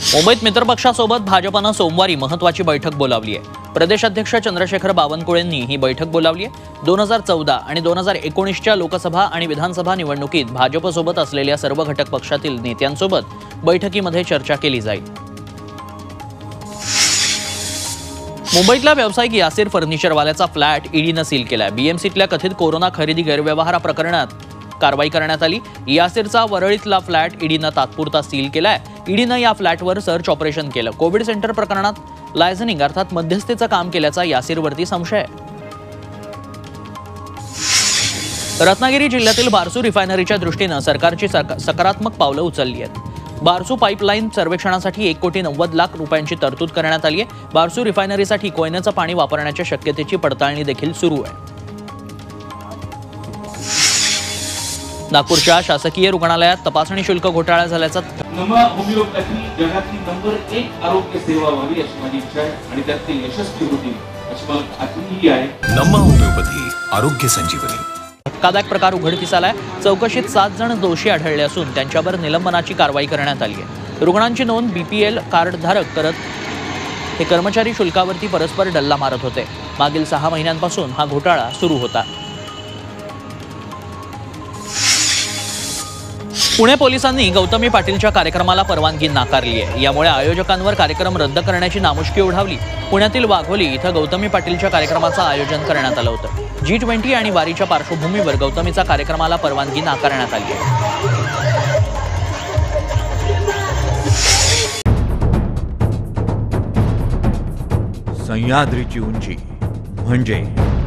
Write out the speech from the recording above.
मुंबईत मित्रपक्षासोबत भाजपनं सोमवारी महत्त्वाची बैठक बोलावली आहे। प्रदेशाध्यक्ष चंद्रशेखर बावनकुळेंनी ही बैठक बोलावली आहे। 2014 आणि 2019च्या लोकसभा आणि विधानसभा निवडणुकीत भाजपसोबत असलेल्या सर्व घटक पक्षातील नेत्यांसोबत बैठकीमध्ये चर्चा केली जाईल। मुंबईतला व्यावसायिक यासिर फर्निचरवाल्याचा फ्लॅट ईडीनं सील केलाय। बीएमसीतल्या कथित कोरोना खरेदी गैरव्यवहार प्रकरणात कारवाई करण्यात आली। यासिरचा वरळीतला फ्लॅट ईडीनं तात्पुरता सील केलाय। ईडीनं या फ्लॅटवर सर्च ऑपरेशन केलं। कोविड सेंटर प्रकरणात लायझनिंग अर्थात मध्यस्थीचं काम केल्याचा यासिरवरती संशय आहे। रत्नागिरी जिल्ह्यातील बारसू रिफायनरीच्या दृष्टीनं सरकारची सकारात्मक पावलं उचलली आहेत। बारसू पाईपलाईन सर्वेक्षणासाठी 1,90,00,000 रुपयांची तरतूद करण्यात आली आहे। बारसू रिफायनरीसाठी कोयनेचं पाणी वापरण्याच्या शक्यतेची पडताळणी देखील सुरू आहे। नागपूरच्या शासकीय रुग्णालयात तपासणी शुल्क घोटाळा झाल्याचा नमा होमिओपॅथी जगातली नंबर 1 आरोग्य सेवा व्हावी अशी माझी इच्छा आहे आणि त्यात ते यशस्वी होतील अशी मला खात्री आहे। नमा होमिओपॅथी आरोग्य संजीवनी। धक्कादायक प्रकार उघडकीस आलाय। चौकशीत 7 जण दोषी आढळले असून त्यांच्यावर निलंबनाची कारवाई करण्यात आली आहे। रुग्णांची नोंद बीपीएल कार्डधारक करत हे कर्मचारी शुल्कावरती परस्पर डल्ला मारत होते। मागील 6 महिन्यांपासून हा घोटाळा सुरू होता। पुणे पोलिसांनी गौतमी पाटीलच्या कार्यक्रमाला परवानगी नाकारली आहे। यामुळे आयोजकांवर कार्यक्रम रद्द करण्याची नामुष्की ओढावली। पुण्यातील वाघोली इथं गौतमी पाटीलच्या कार्यक्रमाचं आयोजन करण्यात आलं होतं। G20 आणि वारीच्या पार्श्वभूमीवर गौतमीचा कार्यक्रमाला परवानगी नाकारण्यात आली आहे। सह्याद्रीची उंची म्हणजे